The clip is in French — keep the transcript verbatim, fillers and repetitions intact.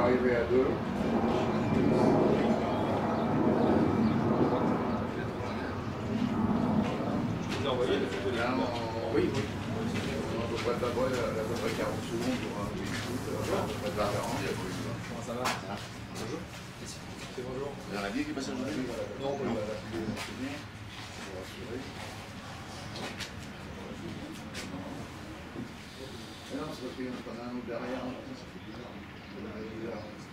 arriver à deux. Vous envoyez des photos Là, on... Oui, oui. On a à peu près d'abord à peu près quarante secondes pour un huit foot, à peu près de quarante. Comment ça va? Bonjour. C'est bonjour. Vous en aviez qui passe aujourd'hui? Non, non. C'est bien. On va rassurer. Non, c'est parce qu'il y en a un autre derrière. Ça fait bizarre.